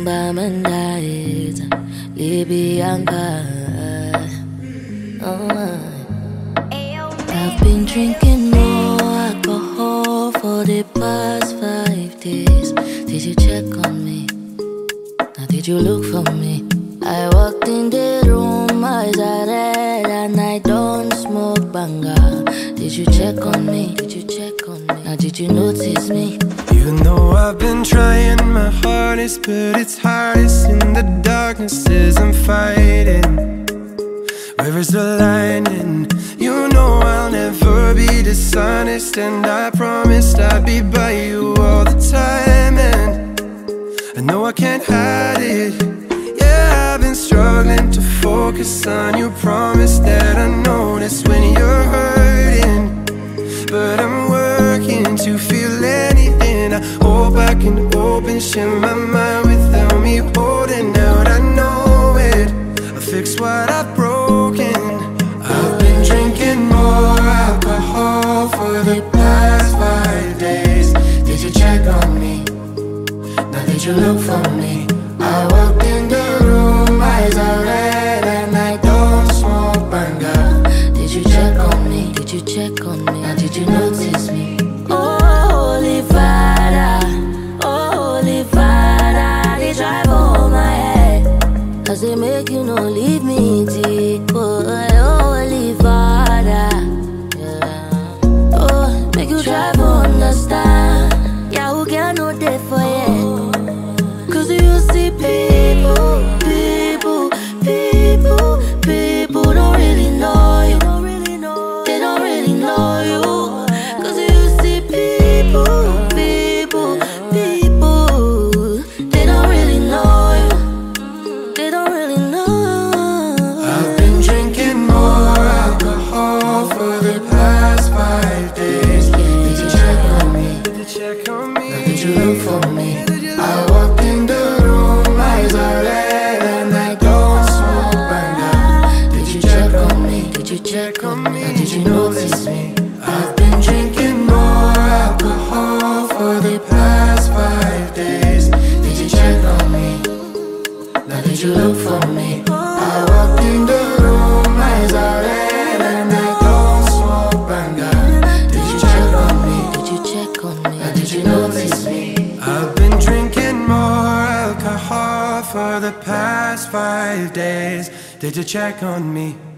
Bamenda is Libianca. I've been drinking more alcohol for the past 5 days. Did you check on me? Now did you look for me? I walked in the room, eyes are red, and I don't smoke banga. Did you check on me? Did you check on me? Now did you notice me? Even though I've been trying my hardest, but it's hardest in the darkness as I'm fighting. Where is the lining? You know I'll never be dishonest, and I promised I'd be by you all the time. And I know I can't hide it. Yeah, I've been struggling to focus on you. Promise that I notice when you're hurting, but I'm working to feel anything. I hope I can share my mind without me holding out. I know it, I'll fix what I've broken. I've been drinking more alcohol for the past 5 days. Did you check on me? Now did you look for me? I walked in the room, eyes are red, and I don't smoke banga. Did you check on me? Did you check on me? Now did you notice me? Oh, Holy Father, they drive on my head, 'cause they make you no leave me deep. Oh, Holy Father, yeah. Oh, make you drive understand. Yeah, who can no day for you? 'Cause you see people don't really know you. They don't really know you. 'Cause you see people, they don't really know you. They don't really know. I've been drinking more alcohol for the past 5 days. Did you check on me? Did you check on me? Now did you look for me? I walked in the room, eyes are red, and I don't smoke banga. Did you check on me? Did you check on me? Now did you notice me? I've been drinking more alcohol for the past 5 days. Did you check on me? Now did you look for me? I walked in the room, eyes are red, and I don't smoke banga. Did you check on me? Did you check on me? Now did you notice me? I've been drinking more alcohol for the past 5 days. Did you check on me?